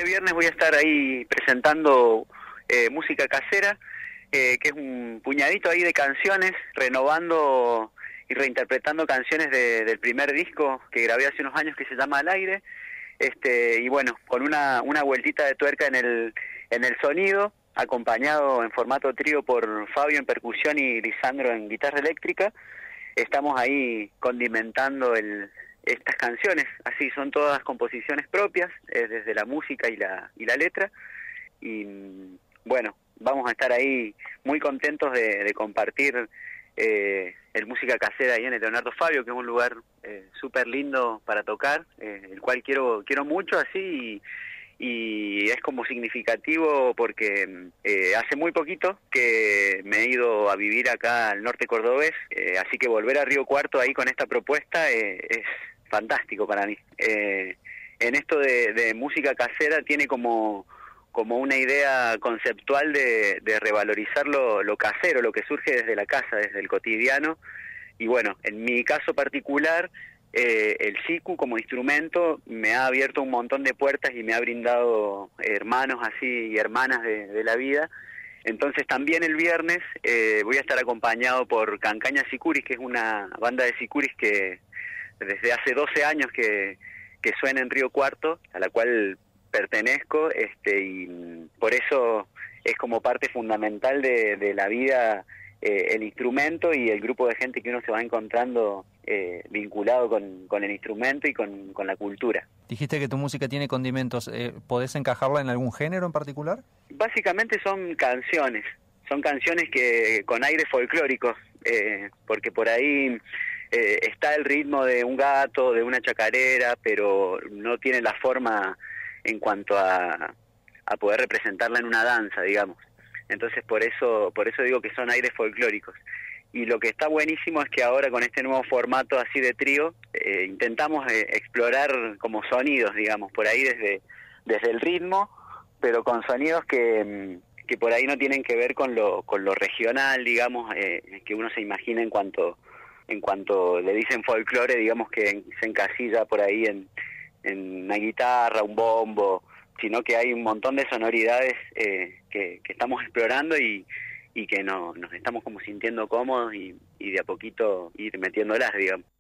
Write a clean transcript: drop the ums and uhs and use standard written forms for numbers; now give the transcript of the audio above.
este viernes voy a estar ahí presentando música casera, que es un puñadito ahí de canciones, renovando y reinterpretando canciones del primer disco que grabé hace unos años que se llama Al Aire, y bueno, con una vueltita de tuerca en el sonido, acompañado en formato trío por Fabio en percusión y Lisandro en guitarra eléctrica. Estamos ahí condimentando estas canciones, así son todas composiciones propias, desde la música y la letra, y bueno, vamos a estar ahí muy contentos de compartir el música casera ahí en el Leonardo Fabio, que es un lugar súper lindo para tocar, el cual quiero mucho así, y es como significativo porque hace muy poquito que me he ido a vivir acá al norte cordobés, así que volver a Río Cuarto ahí con esta propuesta es fantástico para mí. En esto de música casera tiene como una idea conceptual de revalorizar lo casero, lo que surge desde la casa, desde el cotidiano. Y bueno, en mi caso particular, el siku como instrumento me ha abierto un montón de puertas y me ha brindado hermanos así y hermanas de la vida. Entonces también el viernes voy a estar acompañado por Cancaña Sicuris, que es una banda de sicuris que desde hace 12 años que suena en Río Cuarto, a la cual pertenezco, y por eso es como parte fundamental de la vida el instrumento y el grupo de gente que uno se va encontrando vinculado con el instrumento y con la cultura. Dijiste que tu música tiene condimentos, ¿podés encajarla en algún género en particular? Básicamente son canciones que con aires folclóricos, porque por ahí está el ritmo de un gato, de una chacarera, pero no tiene la forma en cuanto a poder representarla en una danza, digamos. Entonces por eso digo que son aires folclóricos. Y lo que está buenísimo es que ahora con este nuevo formato así de trío, intentamos explorar como sonidos, digamos, por ahí desde el ritmo, pero con sonidos que por ahí no tienen que ver con lo regional, digamos, que uno se imagina en cuanto le dicen folclore, digamos que se encasilla por ahí en una guitarra, un bombo, sino que hay un montón de sonoridades que estamos explorando y que nos estamos como sintiendo cómodos y de a poquito ir metiéndolas, digamos.